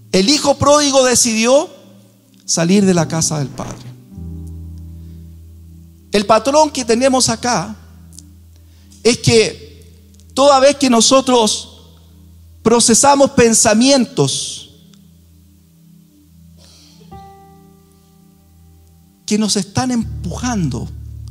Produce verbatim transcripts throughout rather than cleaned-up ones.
El hijo pródigo decidió salir de la casa del padre. El patrón que tenemos acá es que toda vez que nosotros procesamos pensamientos que nos están empujando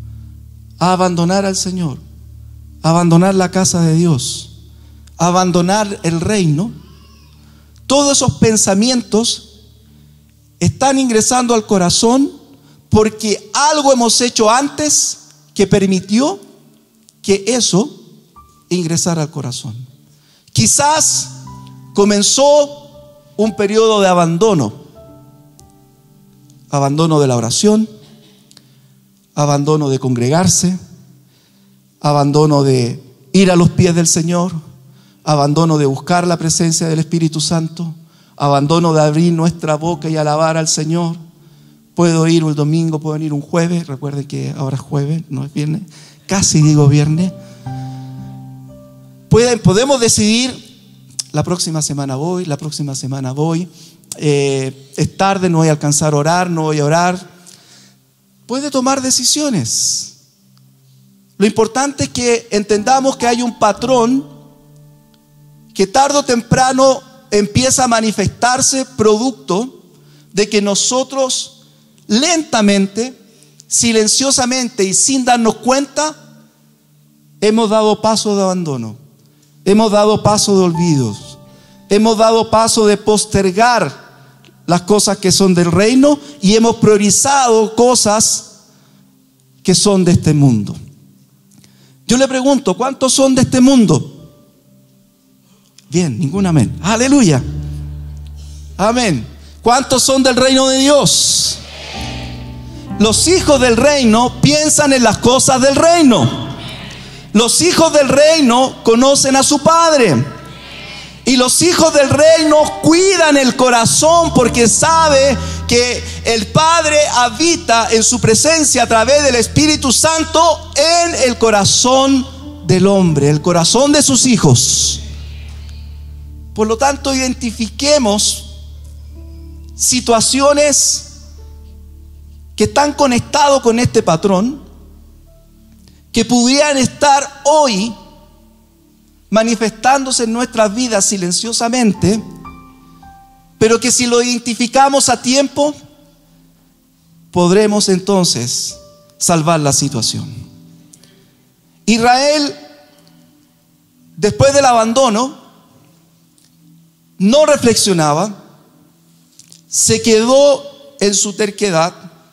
a abandonar al Señor, a abandonar la casa de Dios, a abandonar el reino, todos esos pensamientos están ingresando al corazón porque algo hemos hecho antes que permitió que eso ingresara al corazón. Quizás comenzó un periodo de abandono, abandono de la oración, abandono de congregarse, abandono de ir a los pies del Señor, abandono de buscar la presencia del Espíritu Santo, abandono de abrir nuestra boca y alabar al Señor. Puedo ir un domingo, puedo ir un jueves. Recuerden que ahora es jueves, no es viernes. Casi digo viernes. Pueden, podemos decidir, la próxima semana voy, la próxima semana voy. Eh, es tarde, no voy a alcanzar a orar, no voy a orar. Puede tomar decisiones. Lo importante es que entendamos que hay un patrón que tarde o temprano empieza a manifestarse producto de que nosotros lentamente, silenciosamente y sin darnos cuenta, hemos dado paso de abandono, hemos dado paso de olvidos, hemos dado paso de postergar las cosas que son del reino y hemos priorizado cosas que son de este mundo. Yo le pregunto, ¿cuántos son de este mundo? Bien, ningún amén. Aleluya. Amén. ¿Cuántos son del reino de Dios? Los hijos del reino piensan en las cosas del reino. Los hijos del reino conocen a su Padre. Y los hijos del reino cuidan el corazón porque sabe que el Padre habita en su presencia a través del Espíritu Santo en el corazón del hombre, el corazón de sus hijos. Por lo tanto, identifiquemos situaciones que están conectados con este patrón, que pudieran estar hoy manifestándose en nuestras vidas silenciosamente, pero que si lo identificamos a tiempo, podremos entonces salvar la situación. Israel, después del abandono, no reflexionaba, se quedó en su terquedad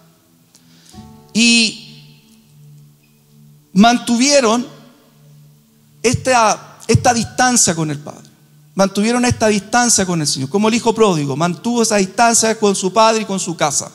y mantuvieron esta, esta distancia con el Padre. Mantuvieron esta distancia con el Señor, como el hijo pródigo mantuvo esa distancia con su padre y con su casa.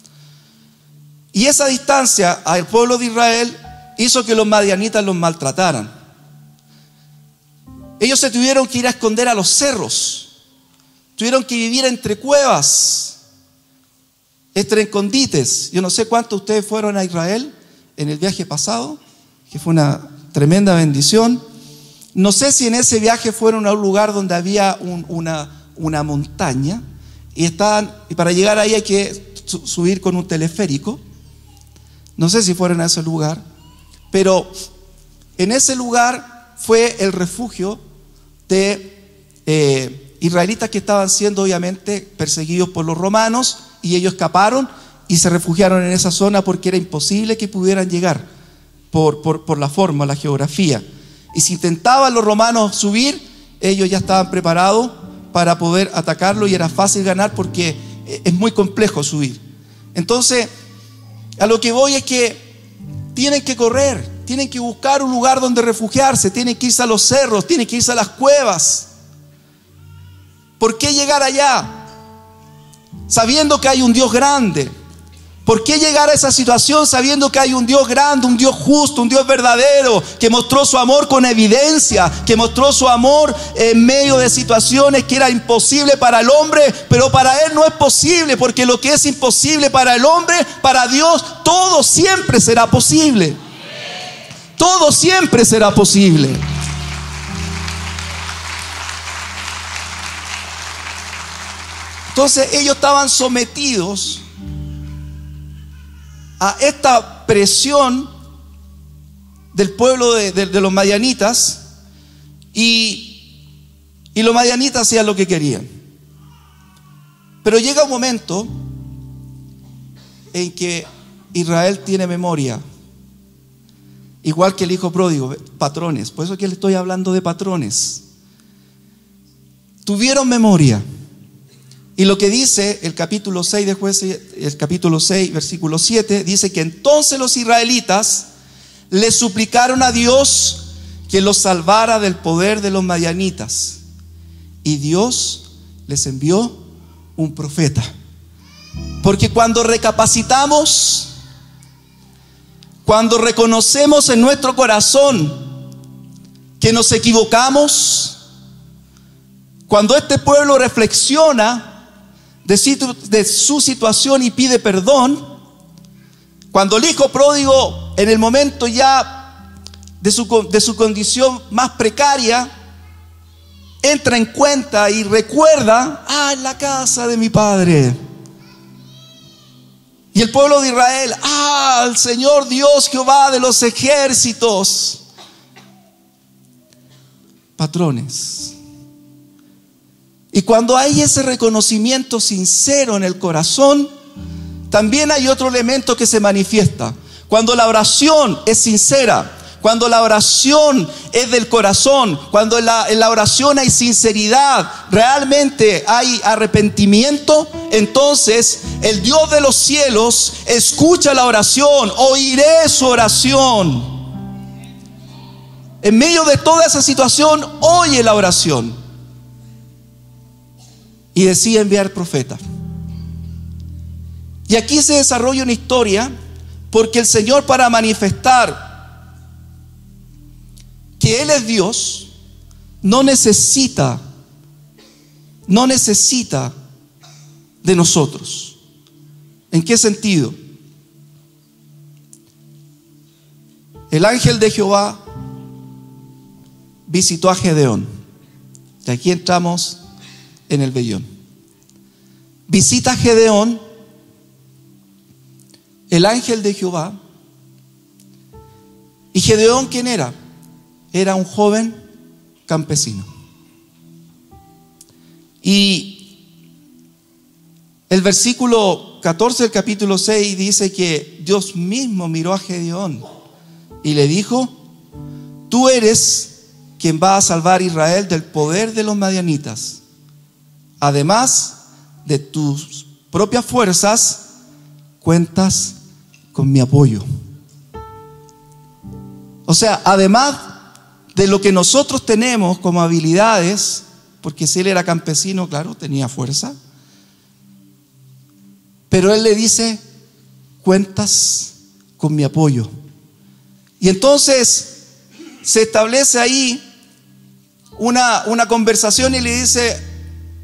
Y esa distancia al pueblo de Israel hizo que los madianitas los maltrataran. Ellos se tuvieron que ir a esconder a los cerros, tuvieron que vivir entre cuevas, entre escondites. Yo no sé cuántos de ustedes fueron a Israel en el viaje pasado, que fue una tremenda bendición. No sé si en ese viaje fueron a un lugar donde había un, una, una montaña y estaban, y para llegar ahí hay que su, subir con un teleférico. No sé si fueron a ese lugar, pero en ese lugar fue el refugio de eh, israelitas que estaban siendo obviamente perseguidos por los romanos, y ellos escaparon y se refugiaron en esa zona porque era imposible que pudieran llegar por, por, por la forma, la geografía. Y si intentaban los romanos subir, ellos ya estaban preparados para poder atacarlo y era fácil ganar porque es muy complejo subir. Entonces, a lo que voy es que tienen que correr, tienen que buscar un lugar donde refugiarse, tienen que irse a los cerros, tienen que irse a las cuevas. ¿Por qué llegar allá? Sabiendo que hay un Dios grande. ¿Por qué llegar a esa situación sabiendo que hay un Dios grande, un Dios justo, un Dios verdadero, que mostró su amor con evidencia, que mostró su amor en medio de situaciones que era imposible para el hombre, pero para Él no es posible, porque lo que es imposible para el hombre, para Dios, todo siempre será posible. Todo siempre será posible. Entonces ellos estaban sometidos a esta presión del pueblo de, de, de los madianitas, y, y los madianitas hacían lo que querían. Pero llega un momento en que Israel tiene memoria, igual que el hijo pródigo, patrones. Por eso que le estoy hablando de patrones. Tuvieron memoria. Y lo que dice el capítulo seis de Jueces, el capítulo seis, versículo siete, dice que entonces los israelitas le suplicaron a Dios que los salvara del poder de los madianitas. Y Dios les envió un profeta. Porque cuando recapacitamos, cuando reconocemos en nuestro corazón que nos equivocamos, cuando este pueblo reflexiona de su, de su situación y pide perdón, cuando el hijo pródigo en el momento ya de su, de su condición más precaria entra en cuenta y recuerda: ah, en la casa de mi padre. Y el pueblo de Israel: ah, el Señor Dios Jehová de los ejércitos. Patrones. Y cuando hay ese reconocimiento sincero en el corazón, también hay otro elemento que se manifiesta. Cuando la oración es sincera, cuando la oración es del corazón, cuando en la, en la oración hay sinceridad, realmente hay arrepentimiento, entonces el Dios de los cielos escucha la oración, oiré su oración. En medio de toda esa situación, oye la oración. Y decide enviar profeta. Y aquí se desarrolla una historia, porque el Señor, para manifestar que Él es Dios, no necesita, no necesita de nosotros. ¿En qué sentido? El ángel de Jehová visitó a Gedeón. Y aquí entramos en el vellón. Visita a Gedeón el ángel de Jehová. ¿Y Gedeón quién era? Era un joven campesino. Y el versículo catorce del capítulo seis dice que Dios mismo miró a Gedeón y le dijo: tú eres quien va a salvar a Israel del poder de los madianitas. Además de tus propias fuerzas, cuentas con mi apoyo. O sea, además de lo que nosotros tenemos como habilidades, porque si él era campesino, claro, tenía fuerza, pero él le dice: cuentas con mi apoyo. Y entonces se establece ahí una, una conversación y le dice: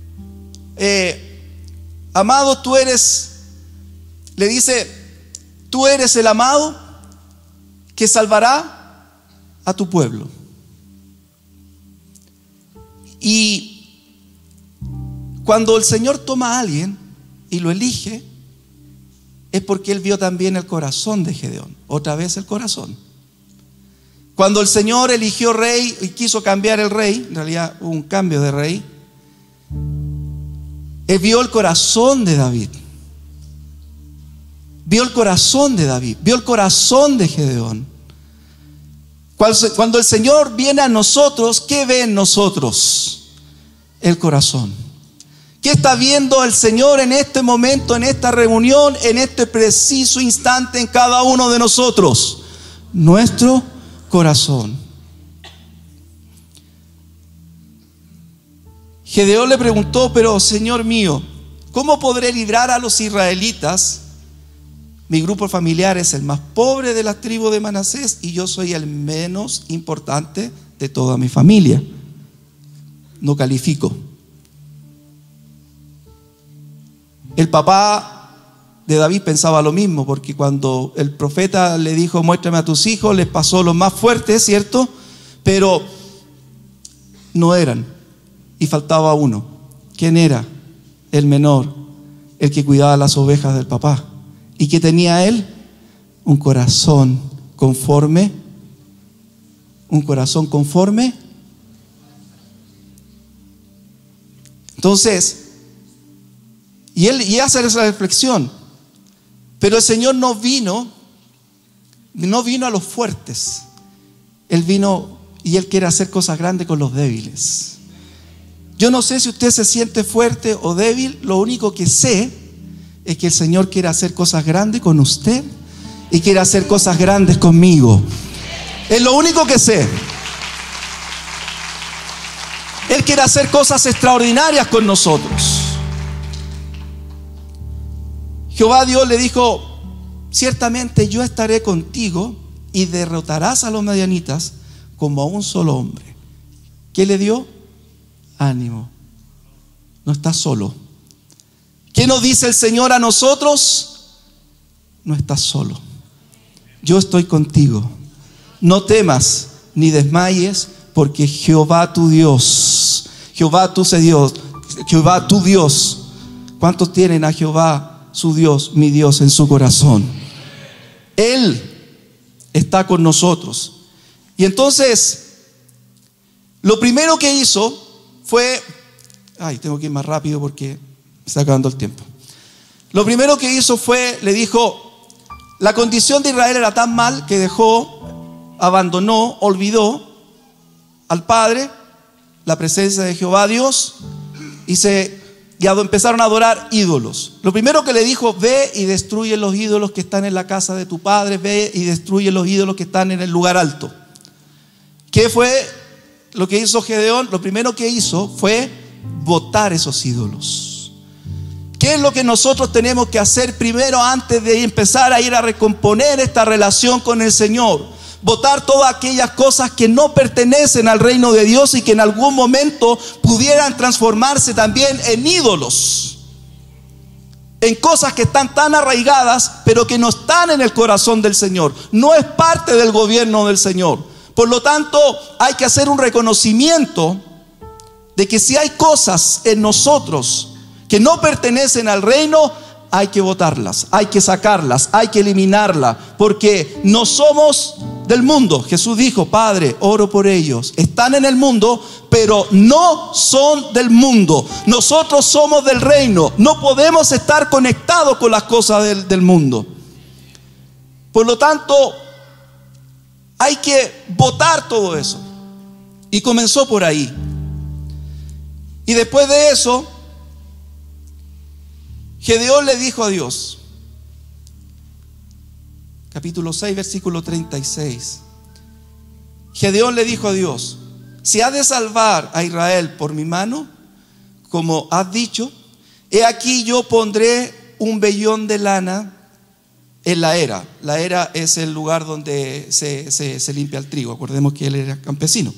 eh, amado, tú eres, le dice, tú eres el amado que salvará a tu pueblo. Y cuando el Señor toma a alguien y lo elige, es porque Él vio también el corazón de Gedeón. Otra vez el corazón. Cuando el Señor eligió rey y quiso cambiar el rey, en realidad hubo un cambio de rey, Él vio el corazón de David. Vio el corazón de David, vio el corazón de Gedeón. Cuando el Señor viene a nosotros, ¿qué ve en nosotros? El corazón. ¿Qué está viendo el Señor en este momento, en esta reunión, en este preciso instante en cada uno de nosotros? Nuestro corazón. Gedeón le preguntó: pero Señor mío, ¿cómo podré librar a los israelitas? Mi grupo familiar es el más pobre de la tribu de Manasés y yo soy el menos importante de toda mi familia. No califico. El papá de David pensaba lo mismo, porque cuando el profeta le dijo: muéstrame a tus hijos, les pasó los más fuertes, ¿cierto? Pero no eran, y faltaba uno. ¿Quién era? el menor, el que cuidaba las ovejas del papá. ¿Y qué tenía él? Un corazón conforme, un corazón conforme. Entonces, y él y hace esa reflexión, pero el Señor no vino, no vino a los fuertes, Él vino y Él quiere hacer cosas grandes con los débiles. Yo no sé si usted se siente fuerte o débil, lo único que sé es que el Señor quiere hacer cosas grandes con usted y quiere hacer cosas grandes conmigo. Es lo único que sé. Él quiere hacer cosas extraordinarias con nosotros. Jehová Dios le dijo: ciertamente yo estaré contigo y derrotarás a los madianitas como a un solo hombre. ¿Qué le dio? Ánimo. No estás solo. ¿Qué nos dice el Señor a nosotros? No estás solo. Yo estoy contigo. No temas ni desmayes, porque Jehová tu Dios, Jehová tu Dios, Jehová tu Dios. ¿Cuántos tienen a Jehová su Dios, mi Dios, en su corazón? Él está con nosotros. Y entonces, lo primero que hizo fue, ay, tengo que ir más rápido porque me está acabando el tiempo. Lo primero que hizo fue, le dijo, la condición de Israel era tan mal que dejó, abandonó, olvidó al Padre, la presencia de Jehová Dios, y se y empezaron a adorar ídolos. Lo primero que le dijo: ve y destruye los ídolos que están en la casa de tu padre, ve y destruye los ídolos que están en el lugar alto. ¿Qué fue lo que hizo Gedeón? Lo primero que hizo fue botar esos ídolos. ¿Qué es lo que nosotros tenemos que hacer primero antes de empezar a ir a recomponer esta relación con el Señor? Botar todas aquellas cosas que no pertenecen al reino de Dios y que en algún momento pudieran transformarse también en ídolos, en cosas que están tan arraigadas pero que no están en el corazón del Señor, no es parte del gobierno del Señor. Por lo tanto, hay que hacer un reconocimiento de que si hay cosas en nosotros que no pertenecen al reino, hay que botarlas, hay que sacarlas, hay que eliminarlas, porque no somos del mundo. Jesús dijo: Padre, oro por ellos, están en el mundo, pero no son del mundo. Nosotros somos del reino, no podemos estar conectados con las cosas del, del mundo. Por lo tanto, hay que botar todo eso. Y comenzó por ahí. Y después de eso, Gedeón le dijo a Dios, capítulo seis, versículo treinta y seis. Gedeón le dijo a Dios: si has de salvar a Israel por mi mano, como has dicho, he aquí yo pondré un vellón de lana en la era. La era es el lugar donde se, se, se limpia el trigo. Acordemos que él era campesino.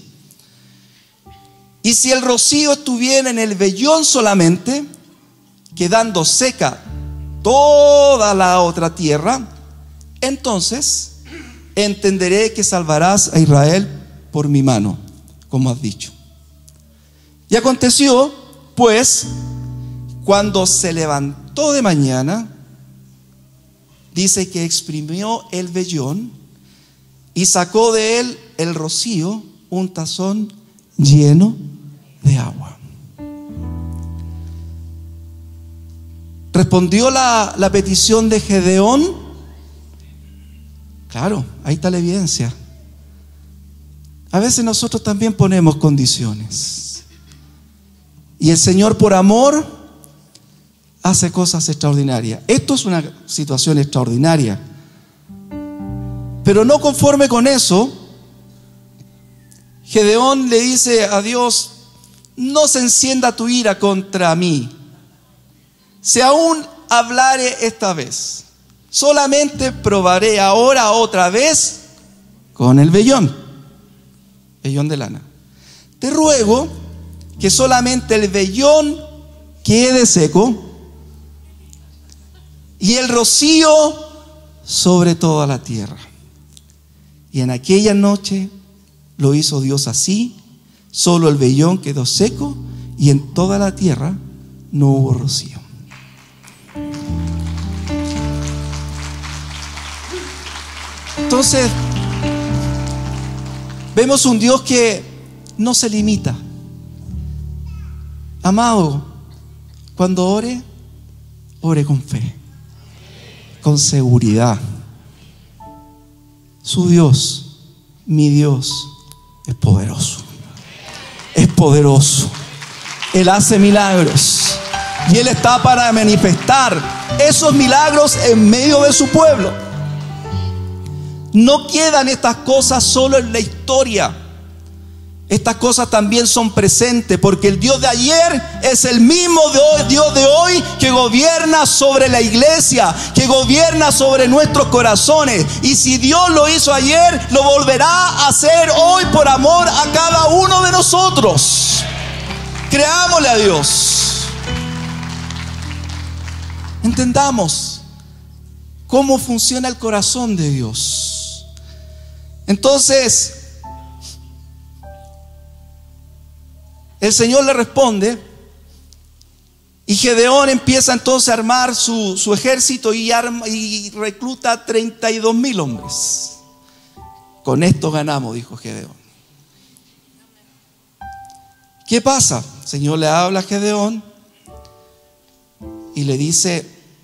Y si el rocío estuviera en el vellón solamente, quedando seca toda la otra tierra, entonces entenderé que salvarás a Israel por mi mano, como has dicho. Y aconteció, pues, cuando se levantó de mañana, dice que exprimió el vellón y sacó de él el rocío, un tazón lleno de agua. ¿Respondió la, la petición de Gedeón? Claro, ahí está la evidencia. A veces nosotros también ponemos condiciones. Y el Señor, por amor, hace cosas extraordinarias. Esto es una situación extraordinaria. Pero no conforme con eso, Gedeón le dice a Dios: no se encienda tu ira contra mí, si aún hablare esta vez, solamente probaré ahora otra vez con el vellón, vellón de lana. Te ruego que solamente el vellón quede seco y el rocío sobre toda la tierra. Y en aquella noche lo hizo Dios así, solo el vellón quedó seco y en toda la tierra no hubo rocío. Entonces, vemos un Dios que no se limita. Amado, cuando ore, ore con fe, con seguridad. Su Dios, mi Dios, es poderoso. Es poderoso. Él hace milagros y Él está para manifestar esos milagros en medio de su pueblo. No quedan estas cosas solo en la historia. Estas cosas también son presentes, porque el Dios de ayer es el mismo Dios de hoy, que gobierna sobre la iglesia, que gobierna sobre nuestros corazones. Y si Dios lo hizo ayer, lo volverá a hacer hoy por amor a cada uno de nosotros. Creámosle a Dios. Entendamos cómo funciona el corazón de Dios. Entonces, el Señor le responde, y Gedeón empieza entonces a armar su, su ejército y, arma, y recluta treinta y dos mil hombres. Con esto ganamos, dijo Gedeón. ¿Qué pasa? El Señor le habla a Gedeón y le dice: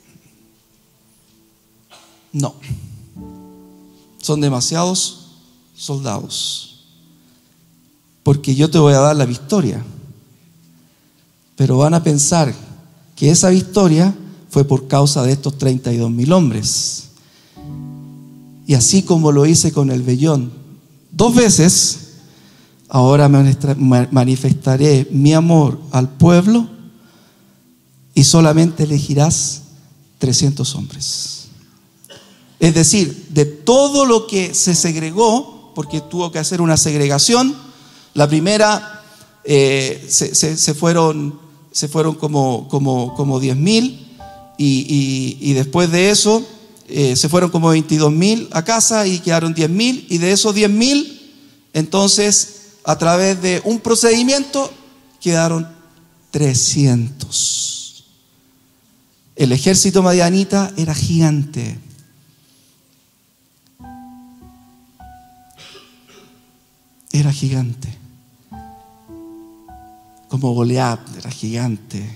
no, son demasiados soldados, porque yo te voy a dar la victoria, pero van a pensar que esa victoria fue por causa de estos treinta y dos mil hombres. Y así como lo hice con el vellón dos veces, ahora manifestaré mi amor al pueblo y solamente elegirás trescientos hombres. Es decir, de todo lo que se segregó, porque tuvo que hacer una segregación. La primera eh, se, se, se fueron, se fueron como, como, como diez mil y, y, y después de eso eh, se fueron como veintidós mil a casa y quedaron diez mil, y de esos diez mil, entonces a través de un procedimiento quedaron trescientos. El ejército madianita era gigante. Era gigante. Como Goliat era gigante.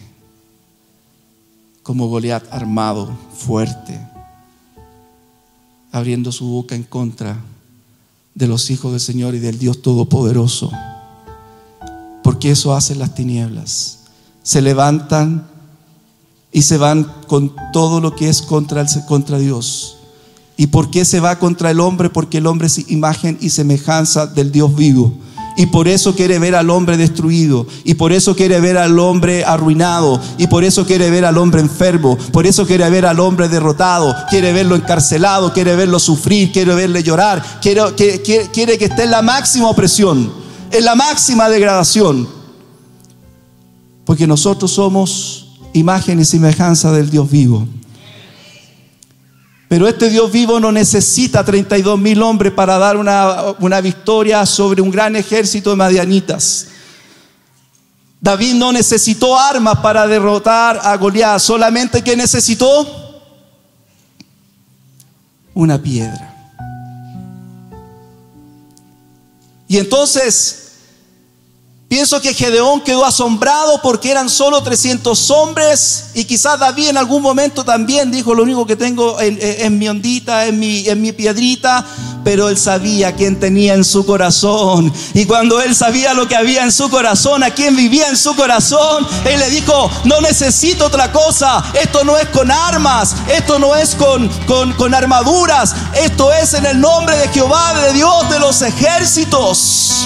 Como Goliat armado, fuerte, abriendo su boca en contra de los hijos del Señor y del Dios Todopoderoso. Porque eso hacen las tinieblas. Se levantan y se van con todo lo que es contra, el, contra Dios. ¿Y por qué se va contra el hombre? Porque el hombre es imagen y semejanza del Dios vivo. Y por eso quiere ver al hombre destruido. Y por eso quiere ver al hombre arruinado. Y por eso quiere ver al hombre enfermo. Por eso quiere ver al hombre derrotado. Quiere verlo encarcelado. Quiere verlo sufrir. Quiere verle llorar. Quiere, quiere, quiere, quiere que esté en la máxima opresión, en la máxima degradación. Porque nosotros somos imagen y semejanza del Dios vivo. Pero este Dios vivo no necesita treinta y dos mil hombres para dar una, una victoria sobre un gran ejército de madianitas. David no necesitó armas para derrotar a Goliat. Solamente que necesitó una piedra. Y entonces pienso que Gedeón quedó asombrado porque eran solo trescientos hombres, y quizás David en algún momento también dijo: lo único que tengo es, es, es mi ondita, es mi, es mi piedrita. Pero él sabía quién tenía en su corazón, y cuando él sabía lo que había en su corazón, a quién vivía en su corazón, él le dijo: no necesito otra cosa. Esto no es con armas, esto no es con, con, con armaduras, esto es en el nombre de Jehová, de Dios de los ejércitos.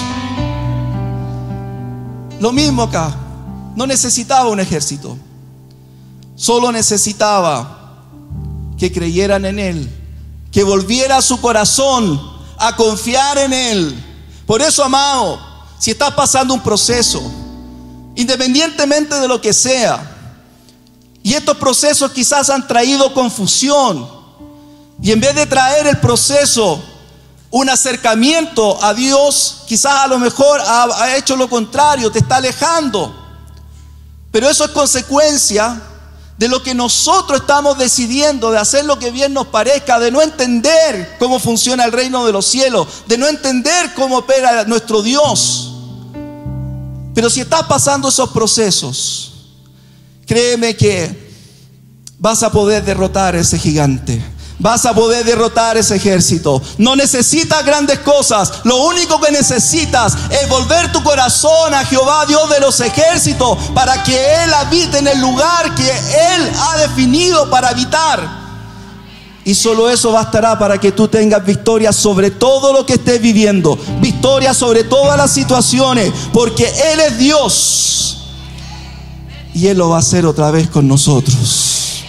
Lo mismo acá. No necesitaba un ejército, solo necesitaba que creyeran en Él, que volviera su corazón a confiar en Él. Por eso, amado, si estás pasando un proceso, independientemente de lo que sea, y estos procesos quizás han traído confusión, y en vez de traer el proceso un acercamiento a Dios, quizás a lo mejor ha, ha hecho lo contrario, te está alejando. Pero eso es consecuencia de lo que nosotros estamos decidiendo, de hacer lo que bien nos parezca, de no entender cómo funciona el reino de los cielos, de no entender cómo opera nuestro Dios. Pero si estás pasando esos procesos, créeme que vas a poder derrotar a ese gigante. Vas a poder derrotar ese ejército. No necesitas grandes cosas. Lo único que necesitas es volver tu corazón a Jehová, Dios de los ejércitos, para que Él habite en el lugar que Él ha definido para habitar. Y solo eso bastará para que tú tengas victoria sobre todo lo que estés viviendo, victoria sobre todas las situaciones, porque Él es Dios y Él lo va a hacer otra vez con nosotros.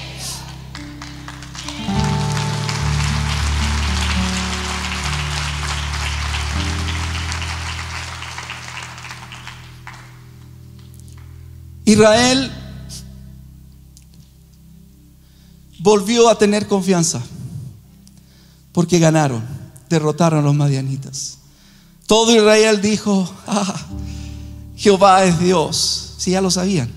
Israel volvió a tener confianza porque ganaron, derrotaron a los madianitas. Todo Israel dijo: ah, Jehová es Dios. Sí, ya lo sabían.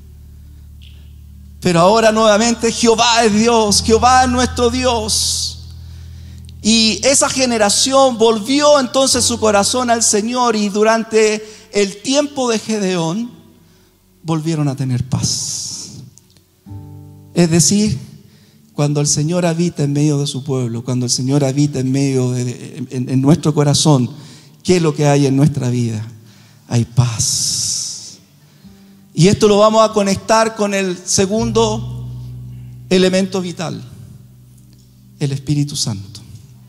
Pero ahora nuevamente Jehová es Dios, Jehová es nuestro Dios. Y esa generación volvió entonces su corazón al Señor, y durante el tiempo de Gedeón volvieron a tener paz. Es decir, cuando el Señor habita en medio de su pueblo, cuando el Señor habita en medio de, en, en nuestro corazón, ¿qué es lo que hay en nuestra vida? Hay paz. Y esto lo vamos a conectar con el segundo elemento vital, el Espíritu Santo.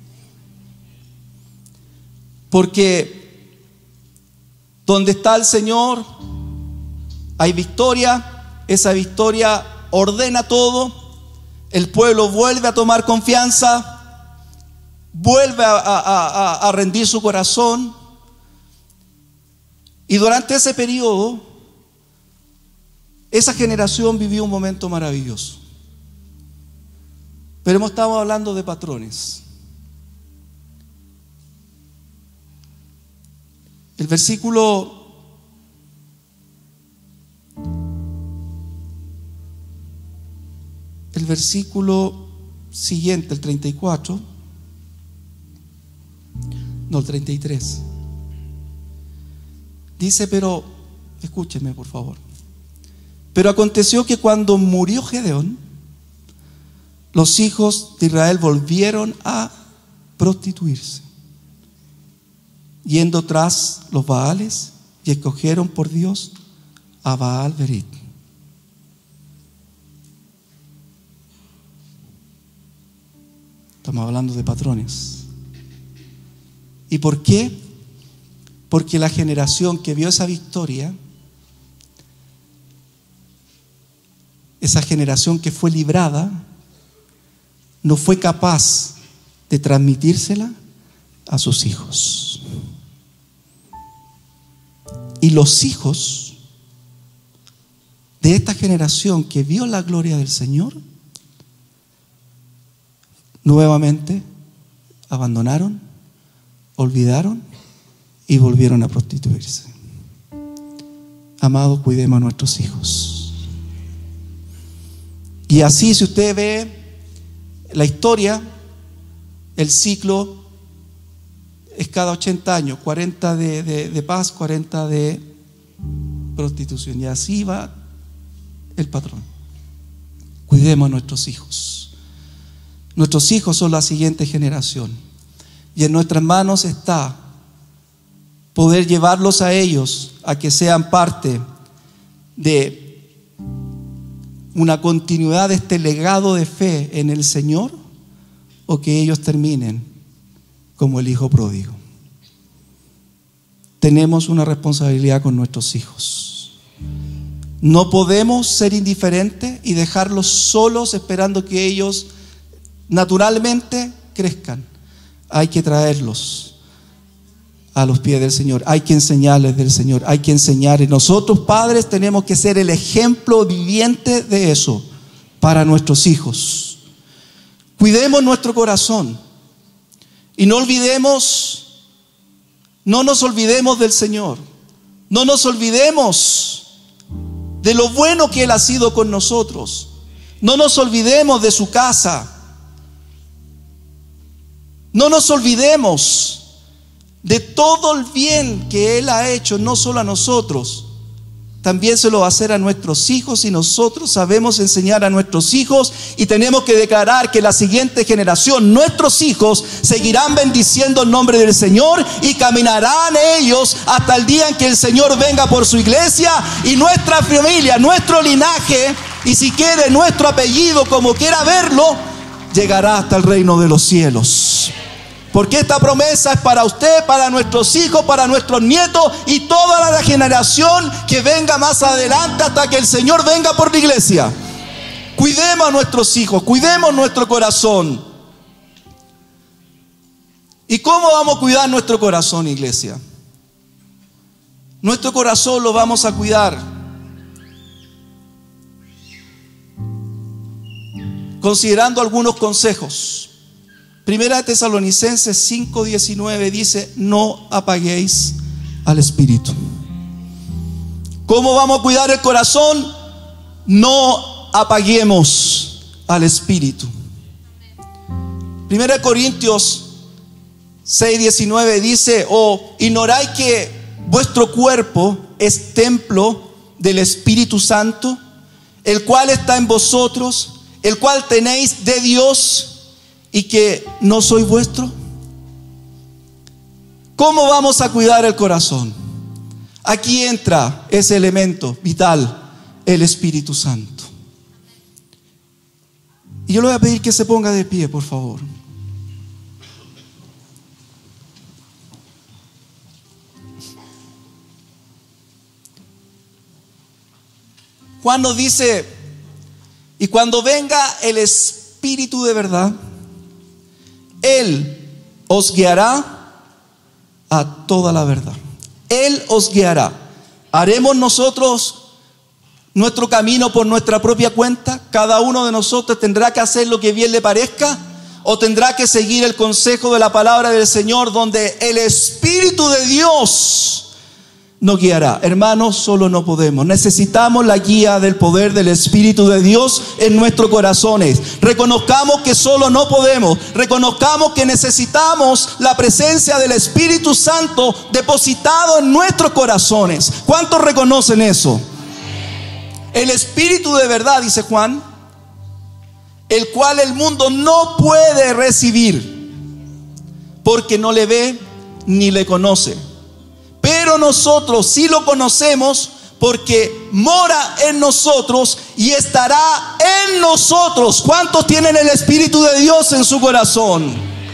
Porque donde está el Señor hay victoria. Esa victoria ordena todo. El pueblo vuelve a tomar confianza, vuelve a, a, a, a rendir su corazón. Y durante ese periodo, esa generación vivió un momento maravilloso. Pero hemos estado hablando de patrones. El versículo El versículo siguiente, el treinta y cuatro, no, el treinta y tres, dice, pero, escúchenme por favor, pero aconteció que cuando murió Gedeón, los hijos de Israel volvieron a prostituirse, yendo tras los Baales, y escogieron por Dios a Baal Berit. Estamos hablando de patrones. ¿Y por qué? Porque la generación que vio esa victoria, esa generación que fue librada, no fue capaz de transmitírsela a sus hijos. Y los hijos de esta generación que vio la gloria del Señor, nuevamente abandonaron, olvidaron y volvieron a prostituirse. Amados, cuidemos a nuestros hijos. Y así, si usted ve la historia, el ciclo es cada ochenta años, cuarenta de, de, de paz, cuarenta de prostitución. Y así va el patrón. Cuidemos a nuestros hijos. Nuestros hijos son la siguiente generación, y en nuestras manos está poder llevarlos a ellos a que sean parte de una continuidad de este legado de fe en el Señor, o que ellos terminen como el hijo pródigo. Tenemos una responsabilidad con nuestros hijos. No podemos ser indiferentes y dejarlos solos esperando que ellos naturalmente crezcan. Hay que traerlos a los pies del Señor. Hay que enseñarles del Señor. Hay que enseñar. Y nosotros, padres, tenemos que ser el ejemplo viviente de eso para nuestros hijos. Cuidemos nuestro corazón y no olvidemos, no nos olvidemos del Señor. No nos olvidemos de lo bueno que Él ha sido con nosotros. No nos olvidemos de su casa. No nos olvidemos de todo el bien que Él ha hecho, no solo a nosotros, también se lo va a hacer a nuestros hijos, y nosotros sabemos enseñar a nuestros hijos, y tenemos que declarar que la siguiente generación, nuestros hijos, seguirán bendiciendo el nombre del Señor y caminarán ellos hasta el día en que el Señor venga por su iglesia, y nuestra familia, nuestro linaje, y si quiere nuestro apellido, como quiera verlo, llegará hasta el reino de los cielos. Porque esta promesa es para usted, para nuestros hijos, para nuestros nietos y toda la generación que venga más adelante hasta que el Señor venga por la iglesia. Cuidemos a nuestros hijos, cuidemos nuestro corazón. ¿Y cómo vamos a cuidar nuestro corazón, iglesia? Nuestro corazón lo vamos a cuidar considerando algunos consejos. Primera de Tesalonicenses cinco diecinueve dice: no apaguéis al espíritu. ¿Cómo vamos a cuidar el corazón? No apaguemos al espíritu. Primera de Corintios seis diecinueve dice: o ignoráis que vuestro cuerpo es templo del Espíritu Santo, el cual está en vosotros, el cual tenéis de Dios, y que no soy vuestro. ¿Cómo vamos a cuidar el corazón? Aquí entra ese elemento vital, el Espíritu Santo. Y yo le voy a pedir que se ponga de pie, por favor. Juan nos dice: y cuando venga el Espíritu de verdad, Él os guiará a toda la verdad. Él os guiará. ¿Haremos nosotros nuestro camino por nuestra propia cuenta? ¿Cada uno de nosotros tendrá que hacer lo que bien le parezca? ¿O tendrá que seguir el consejo de la palabra del Señor, donde el Espíritu de Dios nos guiará? Hermanos, solo no podemos. Necesitamos la guía del poder del Espíritu de Dios en nuestros corazones. Reconozcamos que solo no podemos. Reconozcamos que necesitamos la presencia del Espíritu Santo depositado en nuestros corazones. ¿Cuántos reconocen eso? El Espíritu de verdad, dice Juan, el cual el mundo no puede recibir, porque no le ve ni le conoce. Pero nosotros sí lo conocemos, porque mora en nosotros y estará en nosotros. ¿Cuántos tienen el Espíritu de Dios en su corazón?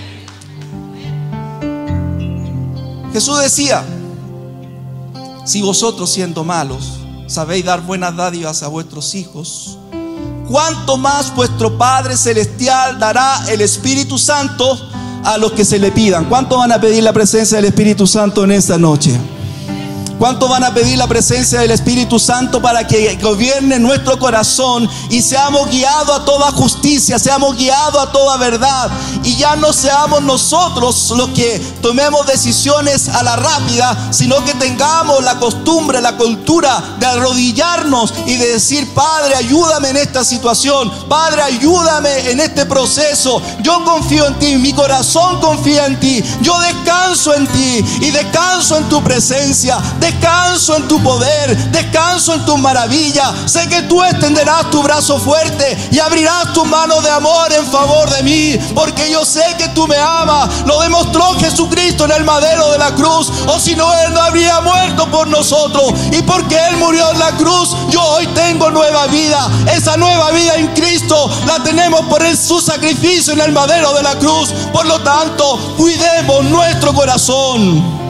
Jesús decía: si vosotros, siendo malos, sabéis dar buenas dádivas a vuestros hijos, ¿cuánto más vuestro Padre Celestial dará el Espíritu Santo a los que se le pidan? ¿Cuántos van a pedir la presencia del Espíritu Santo en esta noche? ¿Cuántos van a pedir la presencia del Espíritu Santo para que gobierne nuestro corazón y seamos guiados a toda justicia, seamos guiados a toda verdad, y ya no seamos nosotros los que tomemos decisiones a la rápida, sino que tengamos la costumbre, la cultura de arrodillarnos y de decir: Padre, ayúdame en esta situación, Padre, ayúdame en este proceso, yo confío en ti, mi corazón confía en ti, yo descanso en ti y descanso en tu presencia, descanso en tu poder, descanso en tu maravilla. Sé que tú extenderás tu brazo fuerte y abrirás tu mano de amor en favor de mí, porque yo sé que tú me amas. Lo demostró Jesucristo en el madero de la cruz, o si no, Él no habría muerto por nosotros. Y porque Él murió en la cruz, yo hoy tengo nueva vida. Esa nueva vida en Cristo la tenemos por el, su sacrificio en el madero de la cruz. Por lo tanto, cuidemos nuestro corazón.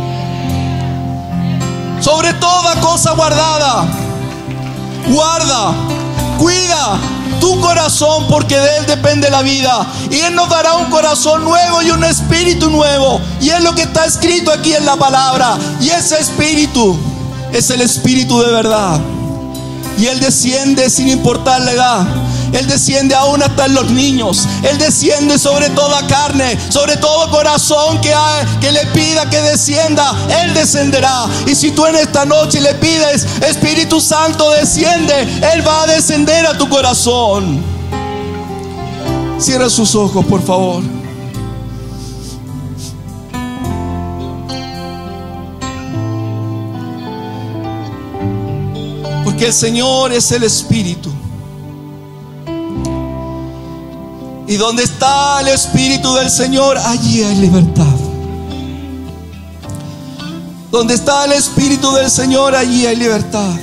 Sobre toda cosa guardada, guarda, cuida tu corazón, porque de Él depende la vida. Y Él nos dará un corazón nuevo y un espíritu nuevo. Y es lo que está escrito aquí en la palabra. Y ese espíritu es el Espíritu de verdad. Y Él desciende sin importar la edad. Él desciende aún hasta en los niños. Él desciende sobre toda carne, sobre todo corazón que, hay, que le pida que descienda. Él descenderá. Y si tú en esta noche le pides, Espíritu Santo desciende, Él va a descender a tu corazón. Cierra sus ojos, por favor. Porque el Señor es el Espíritu. Y donde está el Espíritu del Señor, allí hay libertad. Donde está el Espíritu del Señor, allí hay libertad.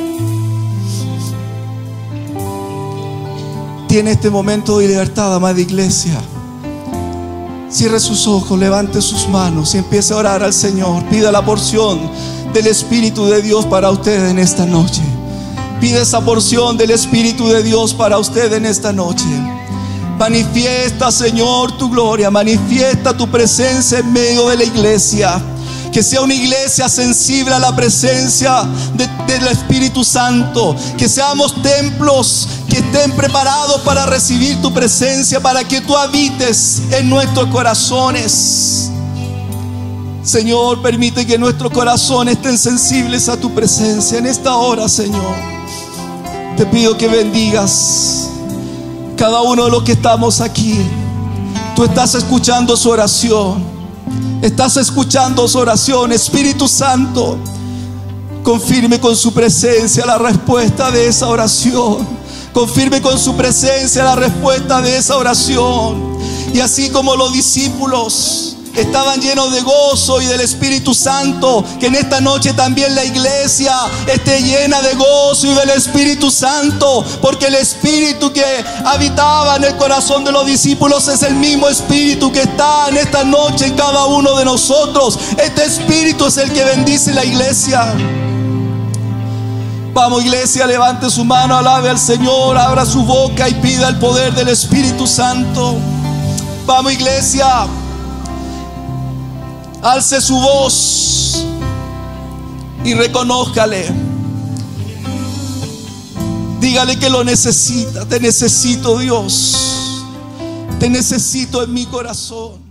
Tiene este momento de libertad, amada iglesia. Cierre sus ojos, levante sus manos y empiece a orar al Señor. Pida la porción del Espíritu de Dios para usted en esta noche. Pide esa porción del Espíritu de Dios para usted en esta noche. Manifiesta, Señor, tu gloria. Manifiesta tu presencia en medio de la iglesia. Que sea una iglesia sensible a la presencia de, del Espíritu Santo. Que seamos templos que estén preparados para recibir tu presencia, para que tú habites en nuestros corazones. Señor, permite que nuestros corazones estén sensibles a tu presencia en esta hora, Señor. Te pido que bendigas cada uno de los que estamos aquí. Tú estás escuchando su oración. Estás escuchando su oración. Espíritu Santo, confirme con su presencia la respuesta de esa oración. Confirme con su presencia la respuesta de esa oración. Y así como los discípulos estaban llenos de gozo y del Espíritu Santo, que en esta noche también la iglesia esté llena de gozo y del Espíritu Santo, porque el Espíritu que habitaba en el corazón de los discípulos es el mismo Espíritu que está en esta noche en cada uno de nosotros. Este Espíritu es el que bendice la iglesia. Vamos, iglesia, levante su mano, alabe al Señor, abra su boca y pida el poder del Espíritu Santo. Vamos, iglesia, alce su voz y reconózcale. Dígale que lo necesita. Te necesito, Dios. Te necesito en mi corazón.